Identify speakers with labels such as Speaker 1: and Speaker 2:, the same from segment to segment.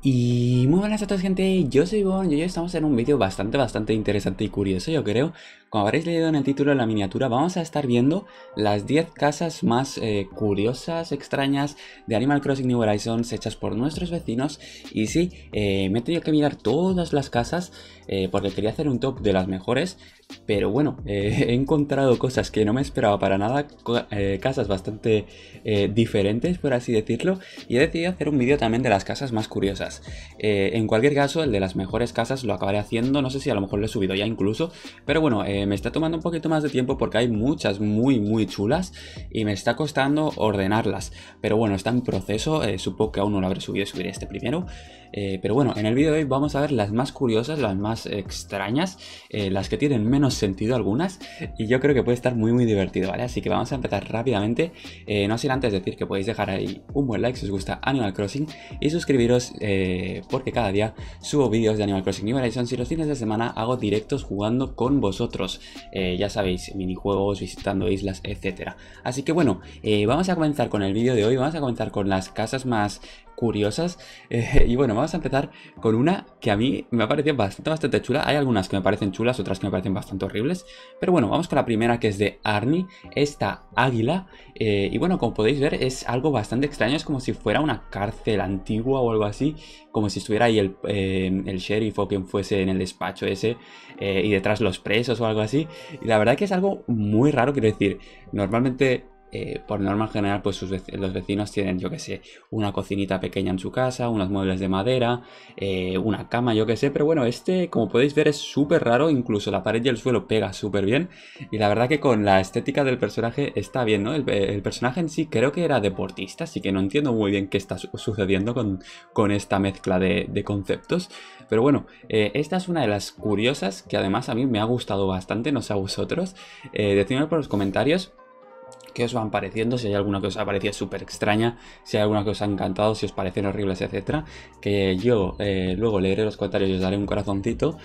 Speaker 1: Y muy buenas a todos, gente, yo soy Bon y hoy estamos en un vídeo bastante interesante y curioso, yo creo. Como habréis leído en el título de la miniatura, vamos a estar viendo las 10 casas más curiosas, extrañas de Animal Crossing New Horizons hechas por nuestros vecinos. Y sí, me he tenido que mirar todas las casas porque quería hacer un top de las mejores. Pero bueno, he encontrado cosas que no me esperaba para nada, casas bastante diferentes, por así decirlo. Y he decidido hacer un vídeo también de las casas más curiosas. En cualquier caso, el de las mejores casas lo acabaré haciendo, no sé si a lo mejor lo he subido ya incluso. Pero bueno, me está tomando un poquito más de tiempo porque hay muchas muy chulas y me está costando ordenarlas. Pero bueno, está en proceso, supongo que aún no lo habré subido, subiré este primero. Pero bueno, en el vídeo de hoy vamos a ver las más curiosas, las más extrañas, las que tienen menos sentido algunas, y yo creo que puede estar muy divertido, ¿vale? Así que vamos a empezar rápidamente, no sin antes decir que podéis dejar ahí un buen like si os gusta Animal Crossing y suscribiros porque cada día subo vídeos de Animal Crossing New Horizons y los fines de semana hago directos jugando con vosotros, ya sabéis, minijuegos, visitando islas, etcétera. Así que bueno, vamos a comenzar con el vídeo de hoy, vamos a comenzar con las casas más curiosas y bueno, vamos a empezar con una que a mí me ha parecido bastante chula. Hay algunas que me parecen chulas, otras que me parecen bastante horribles, pero bueno, vamos con la primera, que es de Arnie, esta águila. Y bueno, como podéis ver, es algo bastante extraño, es como si fuera una cárcel antigua o algo así, como si estuviera ahí el sheriff o quien fuese en el despacho ese, y detrás los presos o algo así. Y la verdad que es algo muy raro, quiero decir, normalmente por norma general, pues los vecinos tienen, yo que sé, una cocinita pequeña en su casa, unos muebles de madera, una cama, yo que sé, pero bueno, este, como podéis ver, es súper raro, incluso la pared y el suelo pega súper bien, y la verdad que con la estética del personaje está bien, ¿no? El personaje en sí creo que era deportista, así que no entiendo muy bien qué está sucediendo con esta mezcla de conceptos, pero bueno, esta es una de las curiosas que además a mí me ha gustado bastante, no sé a vosotros, decidme por los comentarios qué os van pareciendo, si hay alguna que os ha parecido súper extraña, si hay alguna que os ha encantado, si os parecen horribles, etcétera. Que yo luego leeré los comentarios y os daré un corazoncito.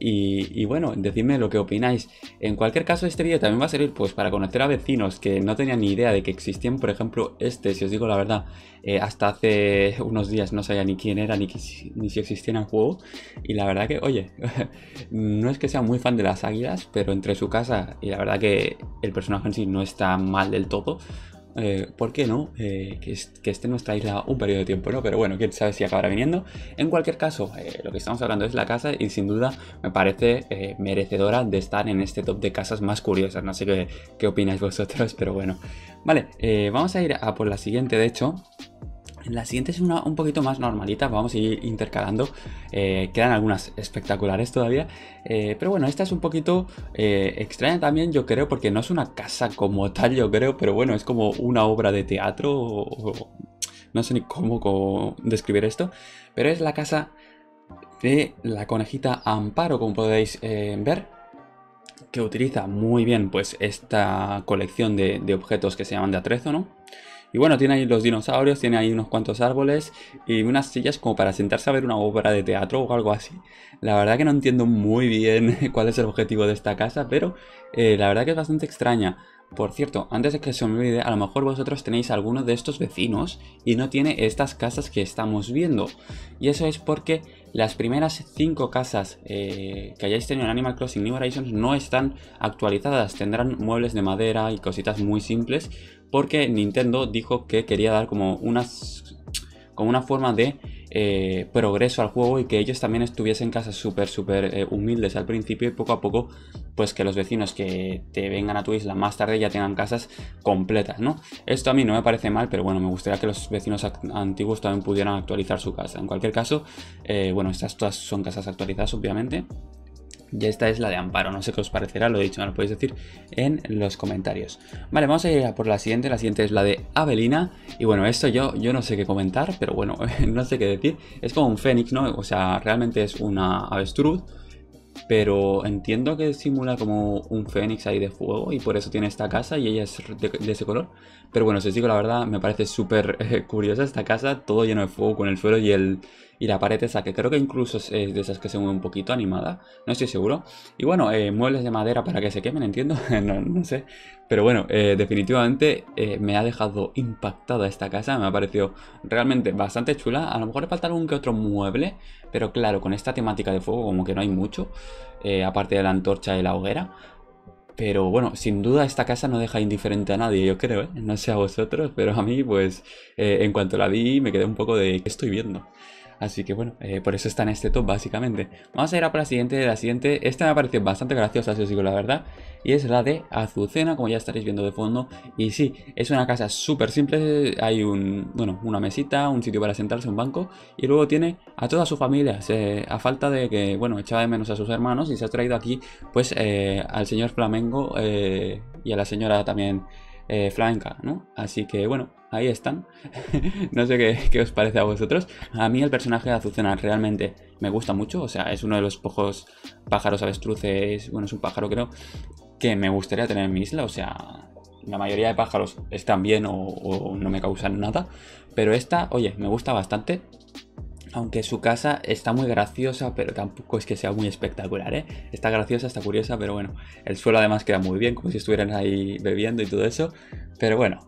Speaker 1: Y bueno, decidme lo que opináis. En cualquier caso, este vídeo también va a servir pues para conocer a vecinos que no tenían ni idea de que existían. Por ejemplo, este, si os digo la verdad, hasta hace unos días no sabía ni quién era ni si existía en el juego. Y la verdad que, oye, no es que sea muy fan de las águilas, pero entre su casa y la verdad que el personaje en sí no está mal del todo. ¿Por qué no? Que esté en nuestra isla un periodo de tiempo, ¿no? Pero bueno, quién sabe si acabará viniendo. En cualquier caso, lo que estamos hablando es la casa y sin duda me parece merecedora de estar en este top de casas más curiosas. No sé qué opináis vosotros, pero bueno. Vale, vamos a ir a por la siguiente, de hecho. La siguiente es una un poquito más normalita, vamos a ir intercalando, quedan algunas espectaculares todavía, pero bueno, esta es un poquito extraña también, yo creo, porque no es una casa como tal, yo creo, pero bueno, es como una obra de teatro, no sé ni cómo describir esto, pero es la casa de la conejita Amparo, como podéis ver, que utiliza muy bien pues esta colección de objetos que se llaman de atrezo, ¿no? Y bueno, tiene ahí los dinosaurios, tiene ahí unos cuantos árboles y unas sillas como para sentarse a ver una obra de teatro o algo así. La verdad que no entiendo muy bien cuál es el objetivo de esta casa, pero la verdad que es bastante extraña. Por cierto, antes de que se me olvide, a lo mejor vosotros tenéis alguno de estos vecinos y no tiene estas casas que estamos viendo. Y eso es porque las primeras 5 casas que hayáis tenido en Animal Crossing New Horizons no están actualizadas. Tendrán muebles de madera y cositas muy simples, porque Nintendo dijo que quería dar como una forma de progreso al juego y que ellos también estuviesen en casas súper humildes al principio y poco a poco pues que los vecinos que te vengan a tu isla más tarde ya tengan casas completas, ¿no? Esto a mí no me parece mal, pero bueno, me gustaría que los vecinos antiguos también pudieran actualizar su casa. En cualquier caso, bueno, estas todas son casas actualizadas obviamente. Y esta es la de Amparo, no sé qué os parecerá, lo he dicho, me lo podéis decir en los comentarios. Vale, vamos a ir a por la siguiente es la de Avelina. Y bueno, esto yo no sé qué comentar, pero bueno, no sé qué decir. Es como un fénix, ¿no? O sea, realmente es una avestruz, pero entiendo que simula como un fénix ahí de fuego y por eso tiene esta casa y ella es de ese color. Pero bueno, si os digo la verdad, me parece súper curiosa esta casa, todo lleno de fuego con el suelo y y la pared esa que creo que incluso es de esas que se mueve un poquito animada, no estoy seguro. Y bueno, muebles de madera para que se quemen, entiendo, no sé. Pero bueno, definitivamente me ha dejado impactada esta casa, me ha parecido realmente bastante chula. A lo mejor le falta algún que otro mueble, pero claro, con esta temática de fuego como que no hay mucho, aparte de la antorcha y la hoguera. Pero bueno, sin duda esta casa no deja indiferente a nadie, yo creo, ¿eh? No sé a vosotros, pero a mí, pues, en cuanto la vi, me quedé un poco de ¿qué estoy viendo? Así que bueno, por eso está en este top, básicamente. Vamos a ir a por la siguiente. La siguiente, esta me parece bastante graciosa, si os digo la verdad. Y es la de Azucena, como ya estaréis viendo de fondo. Y sí, es una casa súper simple. Hay bueno, una mesita, un sitio para sentarse, un banco. Y luego tiene a toda su familia. A falta de que, bueno, echaba de menos a sus hermanos. Y se ha traído aquí, pues, al señor Flamengo y a la señora también flamenca, ¿no? Así que bueno, ahí están. No sé qué os parece a vosotros. A mí el personaje de Azucena realmente me gusta mucho. O sea, es uno de los pocos pájaros avestruces, bueno, es un pájaro creo, que me gustaría tener en mi isla. O sea, la mayoría de pájaros están bien o no me causan nada. Pero esta, oye, me gusta bastante. Aunque su casa está muy graciosa, pero tampoco es que sea muy espectacular, ¿eh? Está graciosa, está curiosa, pero bueno. El suelo además queda muy bien, como si estuvieran ahí bebiendo y todo eso. Pero bueno,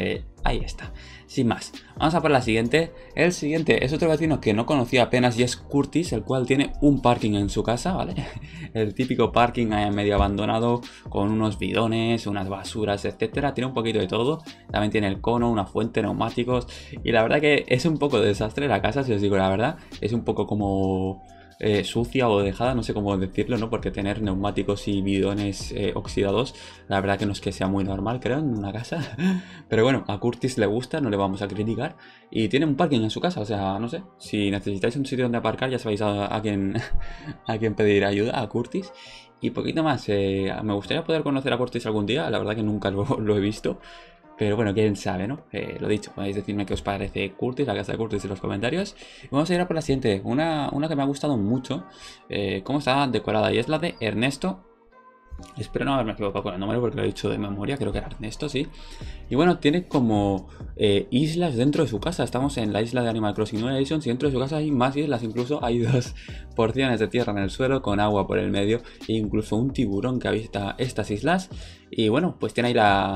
Speaker 1: ahí está. Sin más, vamos a por la siguiente. El siguiente es otro vecino que no conocía apenas y es Curtis, el cual tiene un parking en su casa, ¿vale? El típico parking medio abandonado con unos bidones, unas basuras, etcétera. Tiene un poquito de todo. También tiene el cono, una fuente, neumáticos. Y la verdad que es un poco de desastre la casa, si os digo la verdad. Es un poco como sucia o dejada, no sé cómo decirlo, ¿no? Porque tener neumáticos y bidones oxidados, la verdad que no es que sea muy normal, creo, en una casa. Pero bueno, a Curtis le gusta, no le vamos a criticar. Y tiene un parking en su casa, o sea, no sé. Si necesitáis un sitio donde aparcar, ya sabéis a quién, a quién pedir ayuda, a Curtis. Y poquito más, me gustaría poder conocer a Curtis algún día, la verdad que nunca lo he visto. Pero bueno, quién sabe, ¿no? Lo dicho, podéis decirme qué os parece Curtis, la casa de Curtis en los comentarios. Y vamos a ir a por la siguiente, una que me ha gustado mucho, cómo está decorada, y es la de Ernesto. Espero no haberme equivocado con el nombre porque lo he dicho de memoria, creo que era Ernesto, sí. Y bueno, tiene como islas dentro de su casa. Estamos en la isla de Animal Crossing New Editions y dentro de su casa hay más islas, incluso hay 2 porciones de tierra en el suelo con agua por el medio e incluso un tiburón que habita estas islas. Y bueno, pues tiene ahí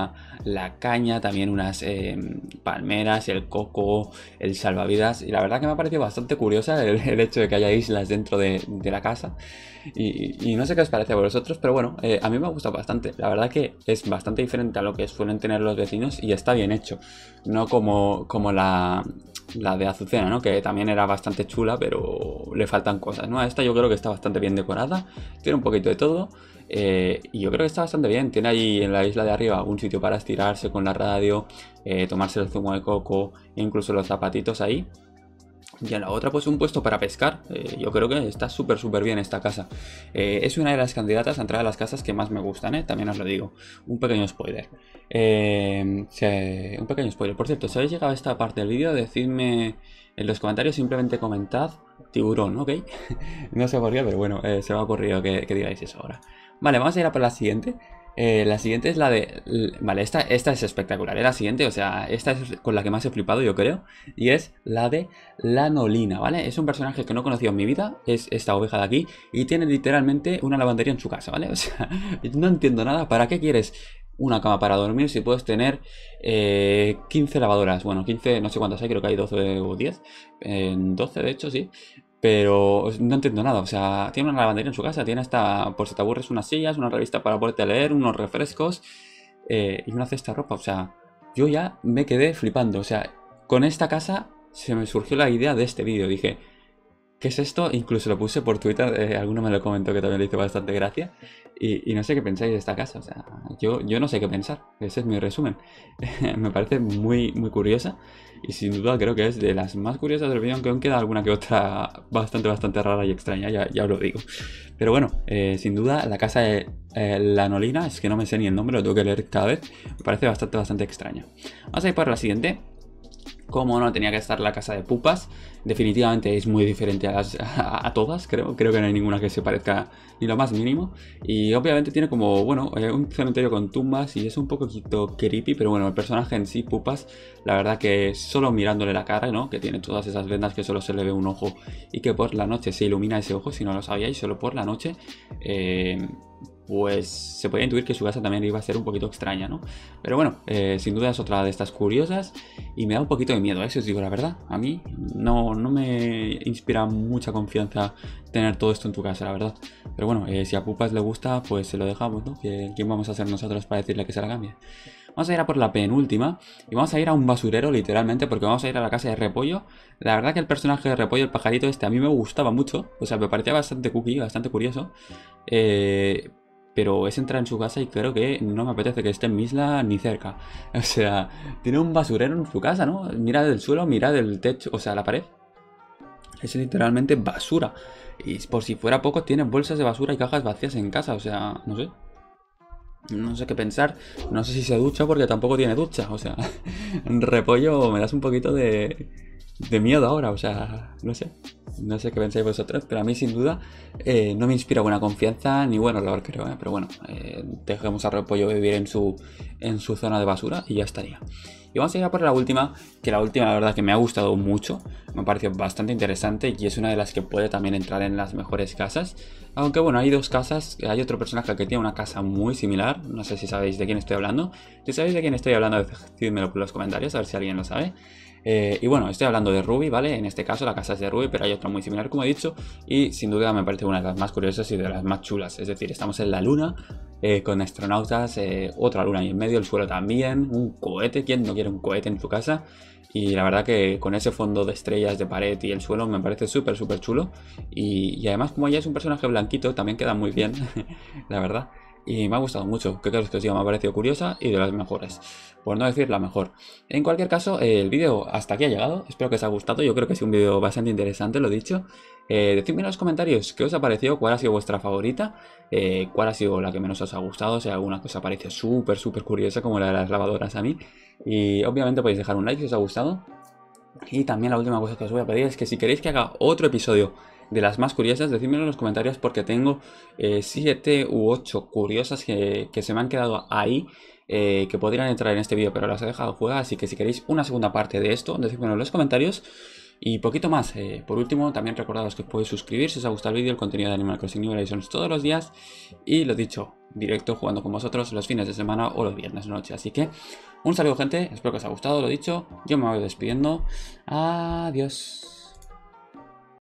Speaker 1: la caña, también unas palmeras, el coco, el salvavidas. Y la verdad que me ha parecido bastante curiosa el hecho de que haya islas dentro de la casa. Y no sé qué os parece a vosotros, pero bueno, a mí me gusta bastante. La verdad que es bastante diferente a lo que suelen tener los vecinos y está bien hecho. No como la de Azucena, ¿no? Que también era bastante chula, pero le faltan cosas, ¿no? A esta yo creo que está bastante bien decorada. Tiene un poquito de todo. Y yo creo que está bastante bien. Tiene ahí en la isla de arriba un sitio para estirarse con la radio, tomarse el zumo de coco, e incluso los zapatitos ahí. Y en la otra pues un puesto para pescar. Yo creo que está súper bien esta casa. Es una de las candidatas a entrar a las casas que más me gustan, también os lo digo. Un pequeño spoiler. Un pequeño spoiler. Por cierto, si habéis llegado a esta parte del vídeo, decidme en los comentarios, simplemente comentad tiburón, ¿ok? No sé por qué, pero bueno, se me ha ocurrido que digáis eso ahora. Vale, vamos a ir a por la siguiente. La siguiente es la de... Vale, esta es espectacular. La siguiente, o sea, esta es con la que más he flipado, yo creo. Y es la de Lanolina, ¿vale? Es un personaje que no he conocido en mi vida. Es esta oveja de aquí. Y tiene literalmente una lavandería en su casa, ¿vale? O sea, no entiendo nada. ¿Para qué quieres una cama para dormir si puedes tener 15 lavadoras? Bueno, 15, no sé cuántas hay, creo que hay 12 o 10. 12, de hecho, sí. Pero no entiendo nada, o sea, tiene una lavandería en su casa, tiene hasta, por si te aburres, unas sillas, una revista para poderte leer, unos refrescos y una cesta de ropa. O sea, yo ya me quedé flipando. O sea, con esta casa se me surgió la idea de este vídeo. Dije, ¿qué es esto? Incluso lo puse por Twitter, alguno me lo comentó que también le hizo bastante gracia. Y no sé qué pensáis de esta casa, o sea, yo no sé qué pensar, ese es mi resumen. Me parece muy curiosa y sin duda creo que es de las más curiosas del vídeo, aunque aún queda alguna que otra bastante rara y extraña, ya os lo digo. Pero bueno, sin duda la casa de Lanolina, es que no me sé ni el nombre, lo tengo que leer cada vez, me parece bastante extraña. Vamos a ir por la siguiente. Como no tenía que estar la casa de pupas, definitivamente es muy diferente a todas, creo que no hay ninguna que se parezca ni lo más mínimo. Y obviamente tiene como, bueno, un cementerio con tumbas y es un poquito creepy, pero bueno, el personaje en sí, pupas, la verdad que solo mirándole la cara, ¿no? Que tiene todas esas vendas que solo se le ve un ojo y que por la noche se ilumina ese ojo, si no lo sabíais, solo por la noche. Pues se podía intuir que su casa también iba a ser un poquito extraña, ¿no? Pero bueno, sin duda es otra de estas curiosas y me da un poquito de miedo, si os digo la verdad. A mí no me inspira mucha confianza tener todo esto en tu casa, la verdad. Pero bueno, si a Pupas le gusta, pues se lo dejamos, ¿no? ¿Quién vamos a ser nosotros para decirle que se la cambie? Vamos a ir a por la penúltima y vamos a ir a un basurero literalmente porque vamos a ir a la casa de Repollo. La verdad que el personaje de Repollo, el pajarito este, a mí me gustaba mucho. O sea, me parecía bastante cookie, bastante curioso. Pero es entrar en su casa y creo que no me apetece que esté en mi isla ni cerca. O sea, tiene un basurero en su casa, ¿no? Mira del suelo, mira del techo, o sea, la pared. Es literalmente basura. Y por si fuera poco, tiene bolsas de basura y cajas vacías en casa, o sea, no sé. No sé qué pensar. No sé si se ducha porque tampoco tiene ducha. O sea, Repollo me das un poquito de miedo ahora. O sea, no sé. No sé qué pensáis vosotros. Pero a mí sin duda no me inspira buena confianza ni buen olor, creo. Pero bueno, dejemos a Repollo vivir en su zona de basura y ya estaría. Y vamos a ir a por la última, que la última la verdad que me ha gustado mucho, me ha parecido bastante interesante y es una de las que puede también entrar en las mejores casas. Aunque bueno, hay dos casas, hay otro personaje que tiene una casa muy similar, no sé si sabéis de quién estoy hablando. Si sabéis de quién estoy hablando, decídmelo por los comentarios, a ver si alguien lo sabe. Y bueno, estoy hablando de Ruby, ¿vale? En este caso la casa es de Ruby, pero hay otra muy similar, como he dicho. Y sin duda me parece una de las más curiosas y de las más chulas. Es decir, estamos en la luna, con astronautas, otra luna ahí en medio, el suelo también, un cohete. ¿Quién no quiere un cohete en su casa? Y la verdad que con ese fondo de estrellas de pared y el suelo me parece súper chulo. Y además como ya es un personaje blanquito, también queda muy bien, la verdad. Y me ha gustado mucho, ¿qué queréis que os diga? Me ha parecido curiosa y de las mejores, por no decir la mejor. En cualquier caso, el vídeo hasta aquí ha llegado, espero que os haya gustado, yo creo que es un vídeo bastante interesante, lo dicho. Decidme en los comentarios qué os ha parecido, cuál ha sido vuestra favorita, cuál ha sido la que menos os ha gustado, si alguna cosa parece súper curiosa como la de las lavadoras a mí. Y obviamente podéis dejar un like si os ha gustado. Y también la última cosa que os voy a pedir es que si queréis que haga otro episodio de las más curiosas, decídmelo en los comentarios porque tengo 7 u 8 curiosas que se me han quedado ahí, que podrían entrar en este vídeo pero las he dejado fuera, así que si queréis una segunda parte de esto, decídmelo en los comentarios. Y poquito más, por último también recordaros que podéis suscribir si os ha gustado el vídeo, el contenido de Animal Crossing New Horizons todos los días. Y lo dicho, directo jugando con vosotros los fines de semana o los viernes de noche. Así que un saludo gente, espero que os haya gustado, lo dicho, yo me voy despidiendo, adiós.